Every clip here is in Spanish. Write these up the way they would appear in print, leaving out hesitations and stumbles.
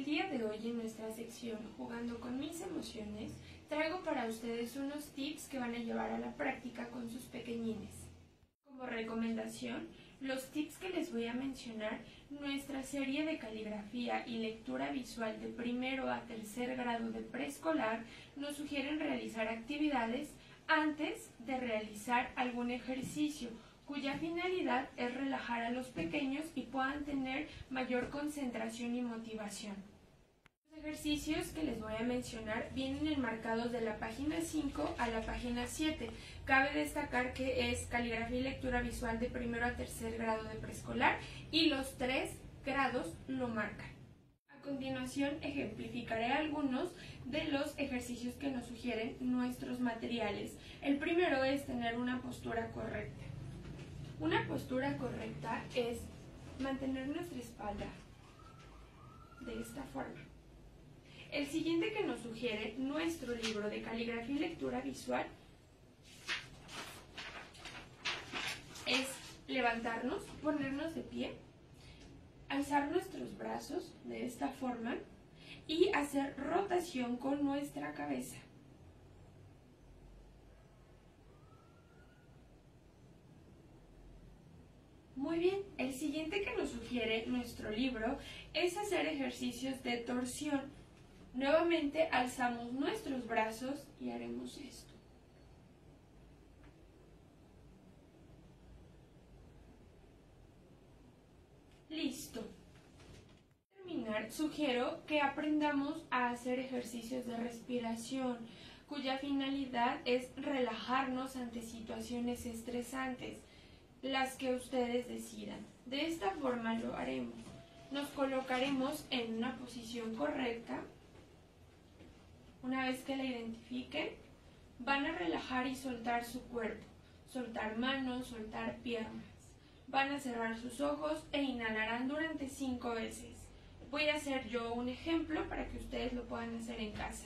El día de hoy en nuestra sección Jugando con mis emociones, traigo para ustedes unos tips que van a llevar a la práctica con sus pequeñines. Como recomendación, los tips que les voy a mencionar, nuestra serie de caligrafía y lectura visual de primero a tercer grado de preescolar nos sugieren realizar actividades antes de realizar algún ejercicio, cuya finalidad es relajar a los pequeños y puedan tener mayor concentración y motivación. Los ejercicios que les voy a mencionar vienen enmarcados de la página 5 a la página 7. Cabe destacar que es caligrafía y lectura visual de primero a tercer grado de preescolar y los 3 grados lo marcan. A continuación ejemplificaré algunos de los ejercicios que nos sugieren nuestros materiales. El primero es tener una postura correcta. Una postura correcta es mantener nuestra espalda de esta forma. El siguiente que nos sugiere nuestro libro de caligrafía y lectura visual es levantarnos, ponernos de pie, alzar nuestros brazos de esta forma y hacer rotación con nuestra cabeza. Muy bien, el siguiente que nos sugiere nuestro libro es hacer ejercicios de torsión. Nuevamente alzamos nuestros brazos y haremos esto. Listo. Para terminar, sugiero que aprendamos a hacer ejercicios de respiración, cuya finalidad es relajarnos ante situaciones estresantes, las que ustedes decidan. De esta forma lo haremos. Nos colocaremos en una posición correcta. Una vez que la identifiquen, van a relajar y soltar su cuerpo, soltar manos, soltar piernas. Van a cerrar sus ojos e inhalarán durante 5 veces. Voy a hacer yo un ejemplo para que ustedes lo puedan hacer en casa.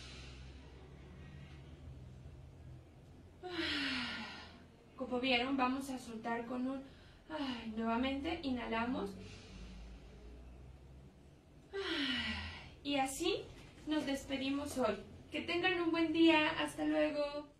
Como vieron, vamos a soltar con un... nuevamente inhalamos. Y así nos despedimos hoy. Que tengan un buen día. Hasta luego.